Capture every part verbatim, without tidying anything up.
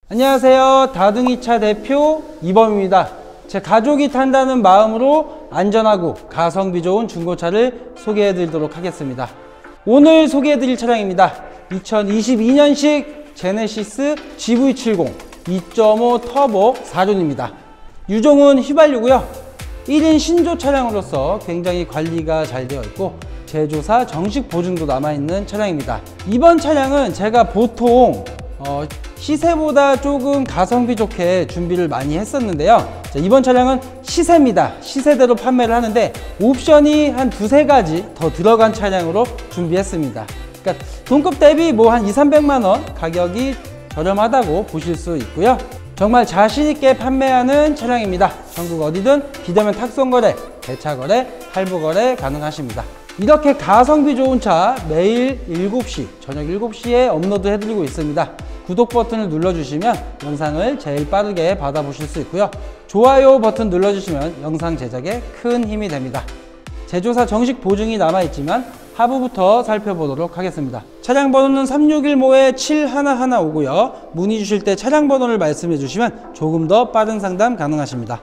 안녕하세요. 다둥이차 대표 이범입니다. 제 가족이 탄다는 마음으로 안전하고 가성비 좋은 중고차를 소개해 드리도록 하겠습니다. 오늘 소개해 드릴 차량입니다. 이천이십이 년식 제네시스 지브이 칠십 이 점 오 터보 사 존입니다. 유종은 휘발유고요. 일 인 신조 차량으로서 굉장히 관리가 잘 되어 있고 제조사 정식 보증도 남아있는 차량입니다. 이번 차량은 제가 보통 어, 시세보다 조금 가성비 좋게 준비를 많이 했었는데요. 자, 이번 차량은 시세입니다. 시세대로 판매를 하는데 옵션이 한 두세 가지 더 들어간 차량으로 준비했습니다. 그러니까 동급 대비 뭐 한 이삼백만 원 가격이 저렴하다고 보실 수 있고요. 정말 자신있게 판매하는 차량입니다. 전국 어디든 비대면 탁송거래, 대차거래, 할부거래 가능하십니다. 이렇게 가성비 좋은 차 매일 일곱 시, 저녁 일곱 시에 업로드 해드리고 있습니다. 구독 버튼을 눌러주시면 영상을 제일 빠르게 받아보실 수 있고요. 좋아요 버튼 눌러주시면 영상 제작에 큰 힘이 됩니다. 제조사 정식 보증이 남아있지만 하부부터 살펴보도록 하겠습니다. 차량 번호는 삼육일오 칠일일오고요. 문의 주실 때 차량 번호를 말씀해 주시면 조금 더 빠른 상담 가능하십니다.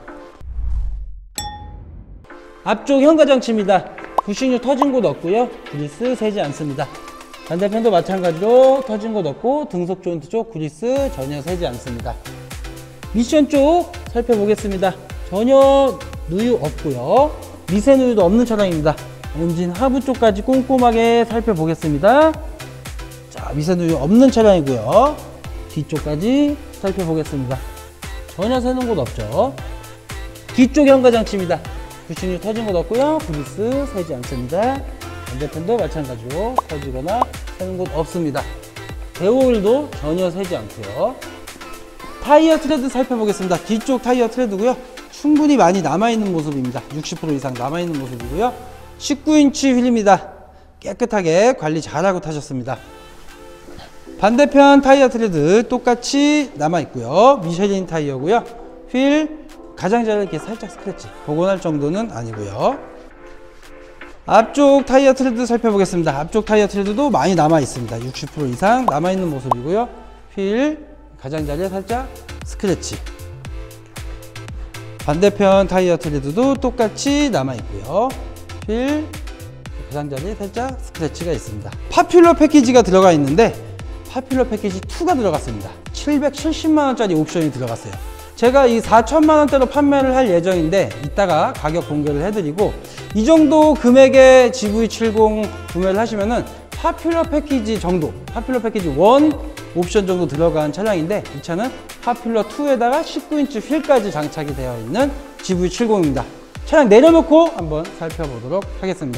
앞쪽 현가장치입니다. 부싱류 터진 곳 없고요. 그리스 새지 않습니다. 반대편도 마찬가지로 터진 곳 없고 등속 조인트 쪽 그리스 전혀 새지 않습니다. 미션 쪽 살펴보겠습니다. 전혀 누유 없고요. 미세 누유도 없는 차량입니다. 엔진 하부 쪽까지 꼼꼼하게 살펴보겠습니다. 자, 미세 누유 없는 차량이고요. 뒤쪽까지 살펴보겠습니다. 전혀 새는 곳 없죠. 뒤쪽 현가장치입니다. 부싱류 터진 곳 없고요. 그리스 새지 않습니다. 반대편도 마찬가지로 터지거나 새는 곳 없습니다. 대오일도 전혀 새지 않고요. 타이어 트레드 살펴보겠습니다. 뒤쪽 타이어 트레드고요. 충분히 많이 남아있는 모습입니다. 육십 퍼센트 이상 남아있는 모습이고요. 십구 인치 휠입니다. 깨끗하게 관리 잘하고 타셨습니다. 반대편 타이어 트레드 똑같이 남아있고요. 미쉐린 타이어고요. 휠 가장자리를 이렇게 살짝 스크래치 복원할 정도는 아니고요. 앞쪽 타이어 트레드 살펴보겠습니다. 앞쪽 타이어 트레드도 많이 남아있습니다. 육십 퍼센트 이상 남아있는 모습이고요. 휠 가장자리에 살짝 스크래치. 반대편 타이어 트레드도 똑같이 남아있고요. 휠 가장자리에 살짝 스크래치가 있습니다. 파퓰러 패키지가 들어가 있는데 파퓰러 패키지 이가 들어갔습니다. 칠백칠십만 원짜리 옵션이 들어갔어요. 제가 이 사천만 원대로 판매를 할 예정인데 이따가 가격 공개를 해드리고 이 정도 금액의 지브이 칠십 구매를 하시면은 파퓰러 패키지 정도, 파퓰러 패키지 일 옵션 정도 들어간 차량인데 이 차는 파퓰러 이에다가 십구 인치 휠까지 장착이 되어 있는 지브이 칠십입니다. 차량 내려놓고 한번 살펴보도록 하겠습니다.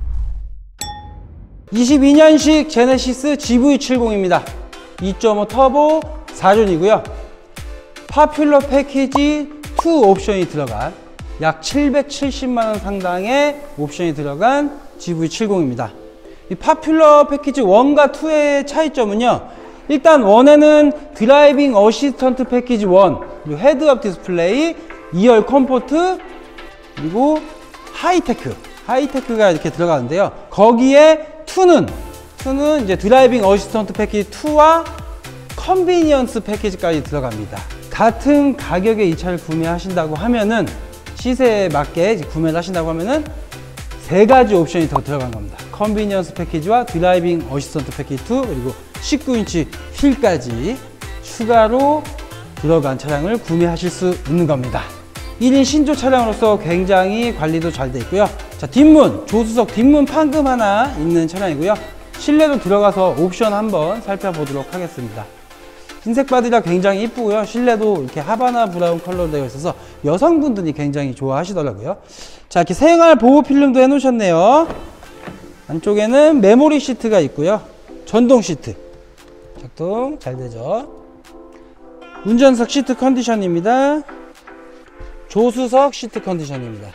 이십이 년식 제네시스 지브이 칠십입니다. 이 점 오 터보 사 존이고요. 파퓰러 패키지 이 옵션이 들어간 약 칠백칠십만 원 상당의 옵션이 들어간 지브이 칠십입니다. 이 파퓰러 패키지 일과 이의 차이점은요. 일단 일에는 드라이빙 어시스턴트 패키지 일, 그리고 헤드업 디스플레이, 이 열 컴포트, 그리고 하이테크, 하이테크가 이렇게 들어가는데요. 거기에 이는, 이는 이제 드라이빙 어시스턴트 패키지 이와 컨비니언스 패키지까지 들어갑니다. 같은 가격에 이 차를 구매하신다고 하면은 시세에 맞게 구매를 하신다고 하면은 세 가지 옵션이 더 들어간 겁니다. 컨비니언스 패키지와 드라이빙 어시스턴트 패키지 이 그리고 십구 인치 휠까지 추가로 들어간 차량을 구매하실 수 있는 겁니다. 일 인 신조 차량으로서 굉장히 관리도 잘 돼 있고요. 자, 뒷문, 조수석 뒷문 판금 하나 있는 차량이고요. 실내도 들어가서 옵션 한번 살펴보도록 하겠습니다. 흰색 바디가 굉장히 이쁘고요. 실내도 이렇게 하바나 브라운 컬러로 되어 있어서 여성분들이 굉장히 좋아하시더라고요. 자, 이렇게 생활 보호 필름도 해 놓으셨네요. 안쪽에는 메모리 시트가 있고요. 전동 시트 작동 잘 되죠. 운전석 시트 컨디션입니다. 조수석 시트 컨디션입니다.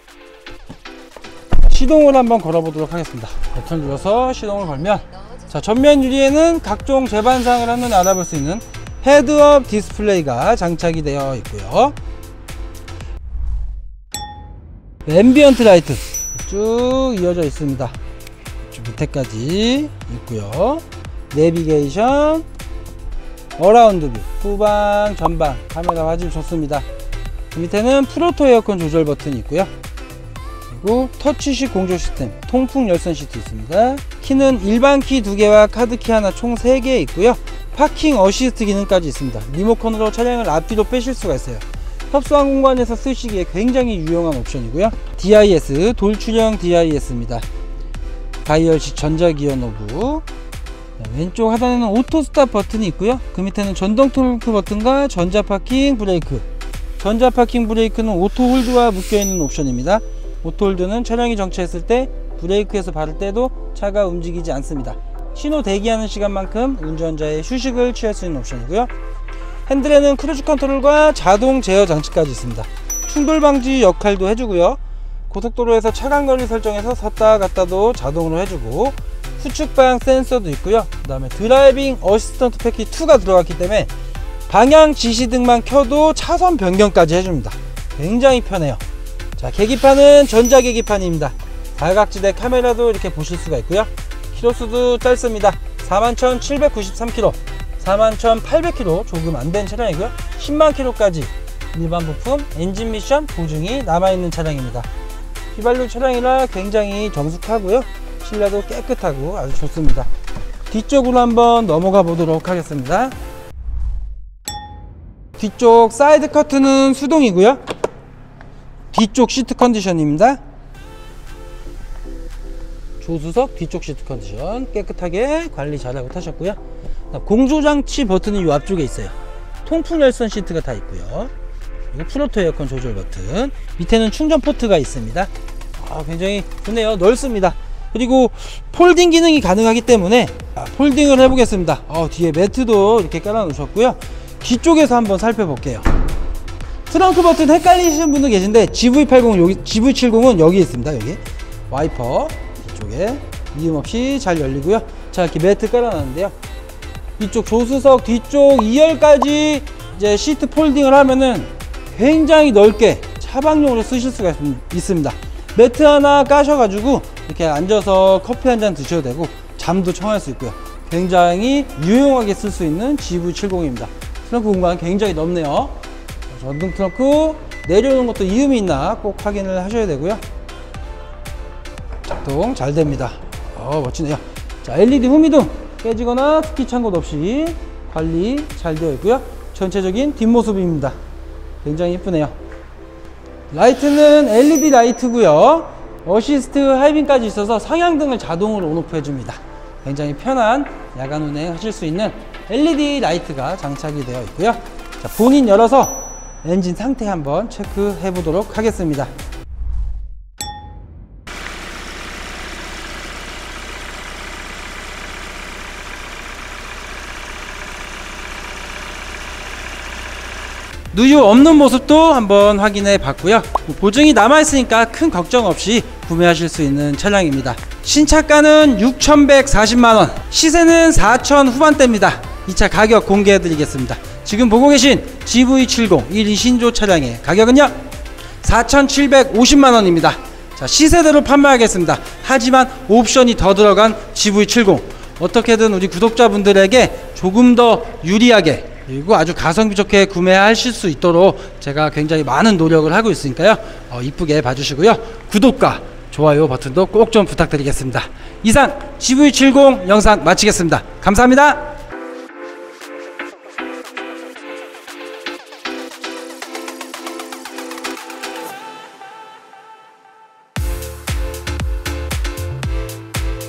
시동을 한번 걸어보도록 하겠습니다. 버튼 눌러서 시동을 걸면 자, 전면 유리에는 각종 재반상을 한눈에 알아볼 수 있는 헤드업 디스플레이가 장착이 되어 있고요. 앰비언트 라이트 쭉 이어져 있습니다. 쭉 밑에까지 있고요. 내비게이션, 어라운드 뷰, 후방, 전방 카메라 화질 좋습니다. 그 밑에는 프로토 에어컨 조절 버튼이 있고요. 그리고 터치식 공조 시스템, 통풍 열선 시트 있습니다. 키는 일반 키 두 개와 카드 키 하나 총 세 개 있고요. 파킹 어시스트 기능까지 있습니다. 리모컨으로 차량을 앞뒤로 빼실 수가 있어요. 협소한 공간에서 쓰시기에 굉장히 유용한 옵션이고요. 디아이에스, 돌출형 디아이에스입니다. 다이얼식 전자기어 노브, 왼쪽 하단에는 오토 스탑 버튼이 있고요. 그 밑에는 전동 토크 버튼과 전자 파킹 브레이크. 전자 파킹 브레이크는 오토 홀드와 묶여있는 옵션입니다. 오토 홀드는 차량이 정체했을 때 브레이크에서 밟을 때도 차가 움직이지 않습니다. 신호 대기하는 시간만큼 운전자의 휴식을 취할 수 있는 옵션이고요. 핸들에는 크루즈 컨트롤과 자동 제어 장치까지 있습니다. 충돌 방지 역할도 해주고요. 고속도로에서 차간거리 설정해서 섰다 갔다도 자동으로 해주고, 후측 방향 센서도 있고요. 그 다음에 드라이빙 어시스턴트 패키지 투가 들어갔기 때문에 방향 지시등만 켜도 차선 변경까지 해줍니다. 굉장히 편해요. 자, 계기판은 전자 계기판입니다. 사각지대 카메라도 이렇게 보실 수가 있고요. 키로수도 짧습니다. 사만 천칠백구십삼 킬로미터, 사만 천팔백 킬로미터 조금 안 된 차량이고요. 십만 킬로미터까지 일반 부품 엔진 미션 보증이 남아있는 차량입니다. 휘발유 차량이라 굉장히 정숙하고요. 실내도 깨끗하고 아주 좋습니다. 뒤쪽으로 한번 넘어가 보도록 하겠습니다. 뒤쪽 사이드 커튼은 수동이고요. 뒤쪽 시트 컨디션입니다. 조수석 뒤쪽 시트 컨디션 깨끗하게 관리 잘하고 타셨고요. 공조장치 버튼이 이 앞쪽에 있어요. 통풍 열선 시트가 다 있고요. 그리고 프로토 에어컨 조절 버튼, 밑에는 충전 포트가 있습니다. 아, 굉장히 좋네요. 넓습니다. 그리고 폴딩 기능이 가능하기 때문에 아, 폴딩을 해보겠습니다. 어, 뒤에 매트도 이렇게 깔아 놓으셨고요. 뒤쪽에서 한번 살펴볼게요. 트렁크 버튼 헷갈리시는 분도 계신데 지브이 팔십 여기, 지브이 칠십은 여기 있습니다. 여기 와이퍼 뒤쪽에 이음 없이 잘 열리고요. 자, 이렇게 매트 깔아놨는데요. 이쪽 조수석 뒤쪽 이 열까지 이제 시트 폴딩을 하면은 굉장히 넓게 차박용으로 쓰실 수가 있습니다. 매트 하나 까셔가지고 이렇게 앉아서 커피 한 잔 드셔도 되고 잠도 청할 수 있고요. 굉장히 유용하게 쓸 수 있는 지브이 칠십입니다. 트렁크 공간 굉장히 넓네요. 전동 트렁크 내려오는 것도 이음이 있나 꼭 확인을 하셔야 되고요. 작동 잘 됩니다. 어, 멋지네요. 자, 엘이디 후미등 깨지거나 스키 찬 것 없이 관리 잘 되어 있고요. 전체적인 뒷모습입니다. 굉장히 예쁘네요. 라이트는 엘이디 라이트고요. 어시스트 하이빔까지 있어서 상향등을 자동으로 온오프 해줍니다. 굉장히 편한 야간 운행 하실 수 있는 엘이디 라이트가 장착이 되어 있고요. 자, 본인 열어서 엔진 상태 한번 체크해 보도록 하겠습니다. 누유 없는 모습도 한번 확인해 봤고요. 보증이 남아있으니까 큰 걱정 없이 구매하실 수 있는 차량입니다. 신차가는 육천백사십만 원, 시세는 사천 후반대입니다. 이 차 가격 공개해 드리겠습니다. 지금 보고 계신 지브이 칠십 일 이 신조 차량의 가격은요 사천칠백오십만 원입니다. 자, 시세대로 판매하겠습니다. 하지만 옵션이 더 들어간 지브이 칠십, 어떻게든 우리 구독자분들에게 조금 더 유리하게 그리고 아주 가성비 좋게 구매하실 수 있도록 제가 굉장히 많은 노력을 하고 있으니까요. 어, 이쁘게 봐주시고요. 구독과 좋아요 버튼도 꼭 좀 부탁드리겠습니다. 이상 지브이 칠십 영상 마치겠습니다. 감사합니다.